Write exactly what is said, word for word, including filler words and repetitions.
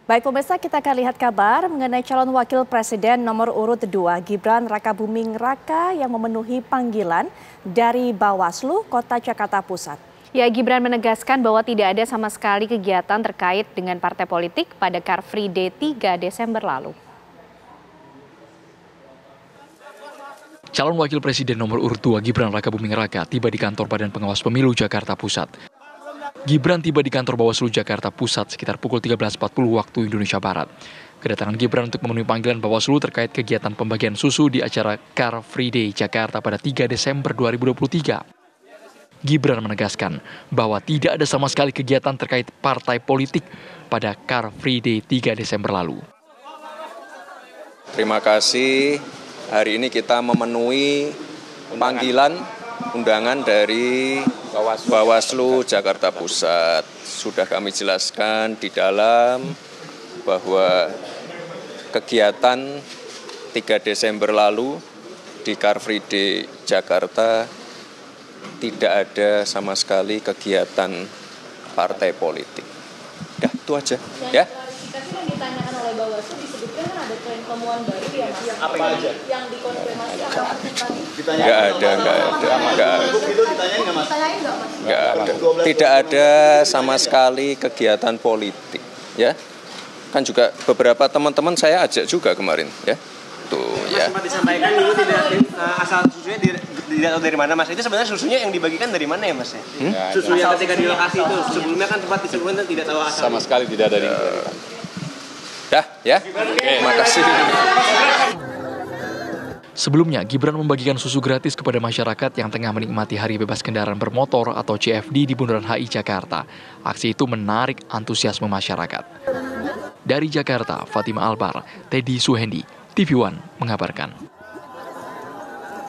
Baik pemirsa, kita akan lihat kabar mengenai calon wakil presiden nomor urut dua Gibran Rakabuming Raka yang memenuhi panggilan dari Bawaslu Kota Jakarta Pusat. Ya, Gibran menegaskan bahwa tidak ada sama sekali kegiatan terkait dengan partai politik pada Car Free Day tiga Desember lalu. Calon wakil presiden nomor urut dua Gibran Rakabuming Raka tiba di kantor Badan Pengawas Pemilu Jakarta Pusat. Gibran tiba di kantor Bawaslu Jakarta Pusat sekitar pukul tiga belas empat puluh waktu Indonesia Barat. Kedatangan Gibran untuk memenuhi panggilan Bawaslu terkait kegiatan pembagian susu di acara Car Free Day Jakarta pada tiga Desember dua ribu dua puluh tiga. Gibran menegaskan bahwa tidak ada sama sekali kegiatan terkait partai politik pada Car Free Day tiga Desember lalu. Terima kasih, hari ini kita memenuhi panggilan undangan dari Bawaslu Jakarta Pusat. Sudah kami jelaskan di dalam bahwa kegiatan tiga Desember lalu di Car Free Day Jakarta tidak ada sama sekali kegiatan partai politik. Ya, itu aja. Ya. Yang ditanyakan oleh Bawaslu disebutkan kan ada tren temuan baru ya Mas? Apa aja? Yang dikonfirmasi apa Mas tadi? Nggak ada, nggak ada, nggak ada. Itu ditanyain nggak Mas? Ditanyain nggak Mas? Nggak ada. Tidak ada sama sekali kegiatan politik, ya. Kan juga beberapa teman-teman saya ajak juga kemarin, ya. Tuh, ya. Sempat disampaikan dulu tidak uh, asal susunya tidak tahu dari mana Mas. Itu sebenarnya susunya yang dibagikan dari mana ya Mas ya? Hmm? Susu yang ketika di lokasi itu sebelumnya kan sempat disebutkan tidak tahu asal. Sama sekali tidak ada di. Dah, ya. Terima kasih. Sebelumnya, Gibran membagikan susu gratis kepada masyarakat yang tengah menikmati Hari Bebas Kendaraan Bermotor atau C F D di Bundaran H I Jakarta. Aksi itu menarik antusiasme masyarakat. Dari Jakarta, Fatima Albar, Teddy Suhendi, T V One mengabarkan.